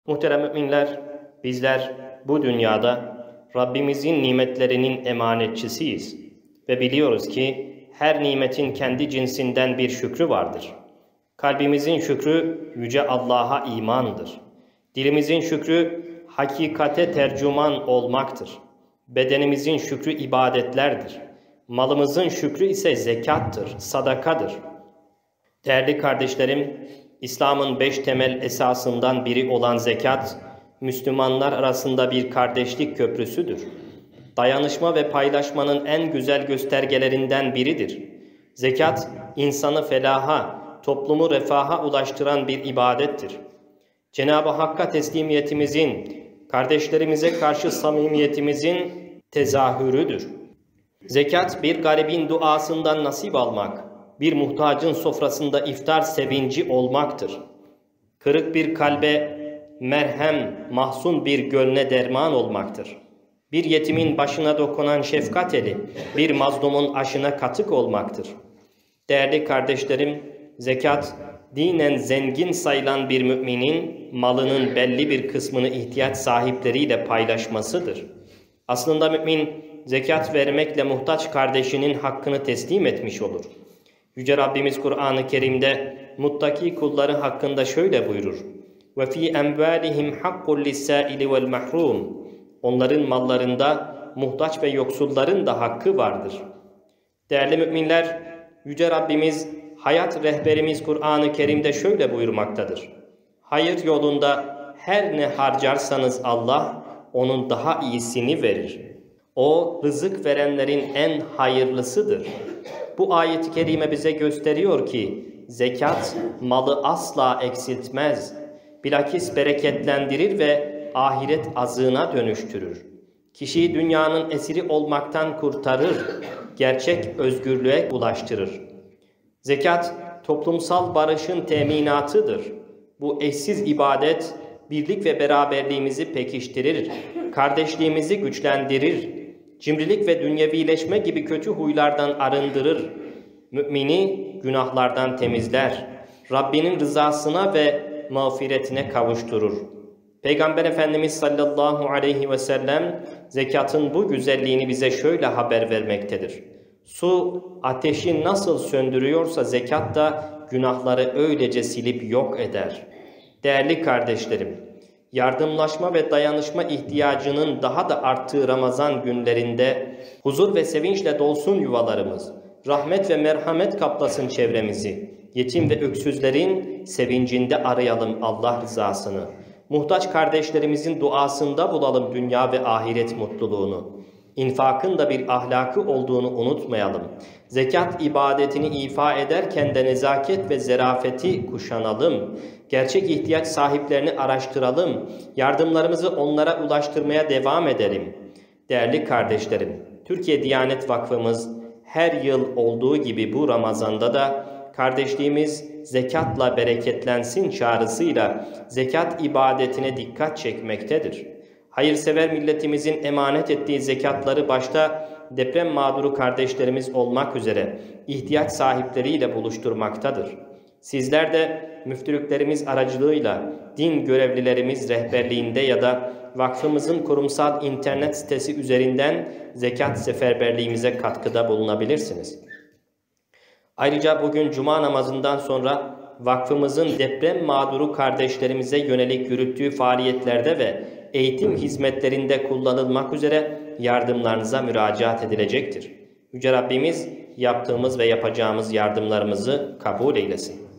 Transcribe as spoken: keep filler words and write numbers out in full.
Muhterem müminler, bizler bu dünyada Rabbimizin nimetlerinin emanetçisiyiz ve biliyoruz ki her nimetin kendi cinsinden bir şükrü vardır. Kalbimizin şükrü yüce Allah'a imandır. Dilimizin şükrü hakikate tercüman olmaktır. Bedenimizin şükrü ibadetlerdir. Malımızın şükrü ise zekattır, sadakadır. Değerli kardeşlerim, İslam'ın beş temel esasından biri olan zekat, Müslümanlar arasında bir kardeşlik köprüsüdür. Dayanışma ve paylaşmanın en güzel göstergelerinden biridir. Zekat, insanı felaha, toplumu refaha ulaştıran bir ibadettir. Cenab-ı Hakk'a teslimiyetimizin, kardeşlerimize karşı samimiyetimizin tezahürüdür. Zekat, bir garibin duasından nasip almak, bir muhtacın sofrasında iftar sevinci olmaktır. Kırık bir kalbe merhem, mahzun bir gönle derman olmaktır. Bir yetimin başına dokunan şefkat eli, bir mazlumun aşına katık olmaktır. Değerli kardeşlerim, zekat, dinen zengin sayılan bir müminin malının belli bir kısmını ihtiyaç sahipleriyle paylaşmasıdır. Aslında mümin, zekat vermekle muhtaç kardeşinin hakkını teslim etmiş olur. Yüce Rabbimiz Kur'an-ı Kerim'de muttaki kulları hakkında şöyle buyurur: وَفِي اَمْوَالِهِمْ حَقٌّ لِلسَّائِلِ وَالْمَحْرُومِ Onların mallarında muhtaç ve yoksulların da hakkı vardır. Değerli müminler, Yüce Rabbimiz, hayat rehberimiz Kur'an-ı Kerim'de şöyle buyurmaktadır: Hayır yolunda her ne harcarsanız Allah onun daha iyisini verir. O rızık verenlerin en hayırlısıdır. Bu ayet-i kerime bize gösteriyor ki zekat malı asla eksiltmez. Bilakis bereketlendirir ve ahiret azığına dönüştürür. Kişiyi dünyanın esiri olmaktan kurtarır, gerçek özgürlüğe ulaştırır. Zekat, toplumsal barışın teminatıdır. Bu eşsiz ibadet, birlik ve beraberliğimizi pekiştirir, kardeşliğimizi güçlendirir, cimrilik ve dünyevileşme gibi kötü huylardan arındırır, mümini günahlardan temizler, Rabbinin rızasına ve mağfiretine kavuşturur. Peygamber Efendimiz sallallahu aleyhi ve sellem zekatın bu güzelliğini bize şöyle haber vermektedir: Su ateşi nasıl söndürüyorsa zekat da günahları öylece silip yok eder. Değerli kardeşlerim, yardımlaşma ve dayanışma ihtiyacının daha da arttığı Ramazan günlerinde huzur ve sevinçle dolsun yuvalarımız, rahmet ve merhamet kaplasın çevremizi, yetim ve öksüzlerin sevincinde arayalım Allah rızasını, muhtaç kardeşlerimizin duasında bulalım dünya ve ahiret mutluluğunu. İnfakın da bir ahlakı olduğunu unutmayalım. Zekat ibadetini ifa ederken de nezaket ve zerafeti kuşanalım. Gerçek ihtiyaç sahiplerini araştıralım. Yardımlarımızı onlara ulaştırmaya devam edelim. Değerli kardeşlerim, Türkiye Diyanet Vakfımız her yıl olduğu gibi bu Ramazan'da da kardeşliğimiz zekatla bereketlensin çağrısıyla zekat ibadetine dikkat çekmektedir. Hayırsever milletimizin emanet ettiği zekatları başta deprem mağduru kardeşlerimiz olmak üzere ihtiyaç sahipleriyle buluşturmaktadır. Sizler de müftülüklerimiz aracılığıyla din görevlilerimiz rehberliğinde ya da vakfımızın kurumsal internet sitesi üzerinden zekat seferberliğimize katkıda bulunabilirsiniz. Ayrıca bugün Cuma namazından sonra vakfımızın deprem mağduru kardeşlerimize yönelik yürüttüğü faaliyetlerde ve eğitim hizmetlerinde kullanılmak üzere yardımlarınıza müracaat edilecektir. Yüce Rabbimiz yaptığımız ve yapacağımız yardımlarımızı kabul eylesin.